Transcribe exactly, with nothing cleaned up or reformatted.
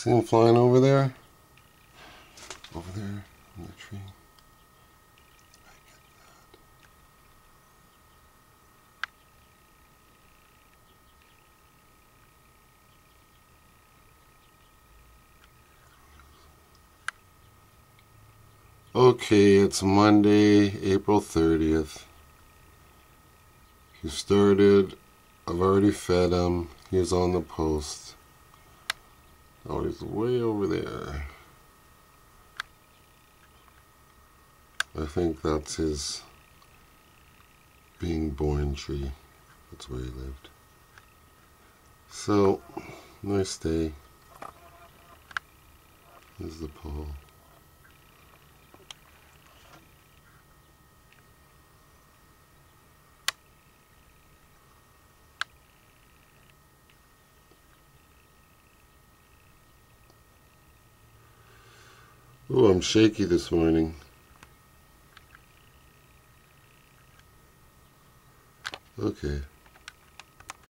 See him flying over there? Over there in the tree. I get that. Okay, it's Monday, April thirtieth. He started. I've already fed him. He's on the post. Oh, he's way over there. I think that's his being born tree. That's where he lived. So, nice day. Here's the pole. Oh, I'm shaky this morning. Okay.